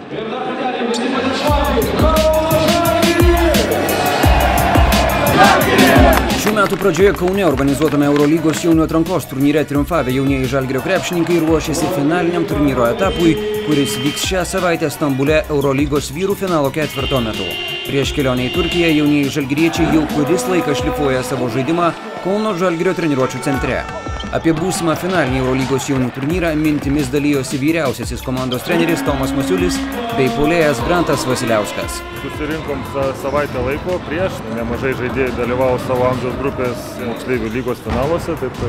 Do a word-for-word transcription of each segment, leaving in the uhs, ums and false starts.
Šių metų pradžioje Kaune organizuotame Eurolygos jaunių atrankos turnyre triumfavę jaunieji Žalgirio krepšininkai ruošiasi finaliniam turnyro etapui, kuris vyks šią savaitę Stambule Eurolygos vyrų finalo ketvirto metu. Prieš kelionę į Turkiją jaunieji žalgiriečiai jau kuris laikas šlifuoja savo žaidimą Kauno Žalgirio treniruočių centre. Apie būsimą finalinį Eurolygos jaunių turnyrą mintimis dalijosi vyriausiasis komandos treneris Tomas Masiulis bei puolėjas Grantas Vasiliauskas. Susirinkom savaitę laiko prieš, nemažai žaidėjų dalyvavo savo amžiaus grupės moksleivių lygos finaluose, taip,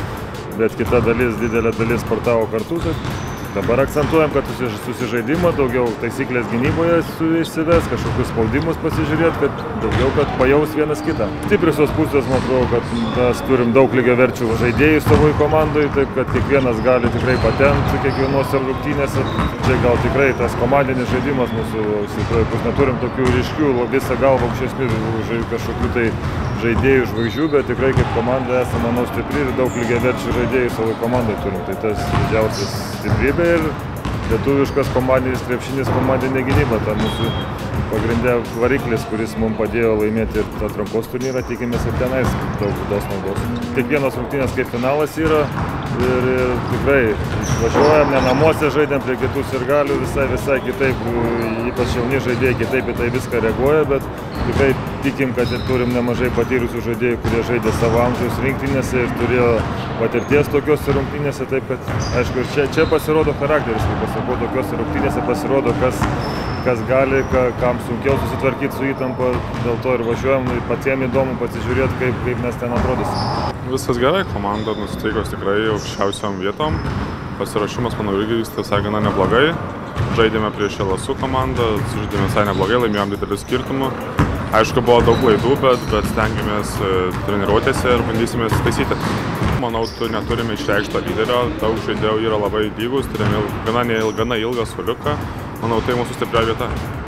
bet kita dalis, didelė dalis sportavo kartu. Taip. Dabar akcentuojam, kad susižaidimą, daugiau taisyklės gynyboje išsives, kažkokius spaudimus pasižiūrėti, kad daugiau, kad pajaus vienas kitą. Stipriosios pusės, man atrodo, kad mes turim daug lygiaverčių žaidėjų savo komandai, taip kad kiekvienas gali tikrai patempti kiekvienose rungtynėse. Čia gal tikrai tas komandinis žaidimas mūsų, kur neturim tokių ryškių, visą galvą aukštesnių kažkokių tai žaidėjų žvaigždžių, bet tikrai kaip komanda esame, manau, stipri ir daug lygiaverčių žaidėjų savo komandai turim. Tai tas didžiausias stiprybė ir lietuviškas komandinis krepšinis, komandinė gynyba. Ta mūsų pagrindė variklis, kuris mums padėjo laimėti ir atrankos turnyrą, tikimės ir tenais daug dos naudos. Kiekvienos rungtynės kaip finalas yra ir, ir tikrai išvažiuojam, ne namuose žaidėm prie kitų sirgalių, visai, visai kitaip, ypač jauni žaidėjai kitaip į tai viską reaguoja, bet tikrai tikim, kad ir turim nemažai patyrusių žaidėjų, kurie žaidė savo amžiaus rinktinėse ir turėjo patirties tokiose rungtynėse, taip kad, aišku, ir čia, čia pasirodo charakteris, kaip pasakau, tokiose rungtynėse pasirodo, kas, kas gali, ka, kam sunkiau susitvarkyti su įtampa, dėl to ir važiuojam, patiems įdomu pasižiūrėti, kaip, kaip mes ten atrodysim. Viskas gerai, komanda nusiteikos tikrai aukščiausiom vietom, pasiruošimas, manau, irgi vyksta visai gana neblogai, žaidėme prieš L S U komandą, žaidėme visai neblogai, laimėjom didelių skirtumų. Aišku, buvo daug klaidų, bet, bet stengiamės treniruotėse ir bandysime taisyti. Manau, tu neturime išreikšto lyderio, daug žaidėjų yra labai lygus, turime gana, gana ilgą suoliuką. Manau, tai mūsų stipria vieta.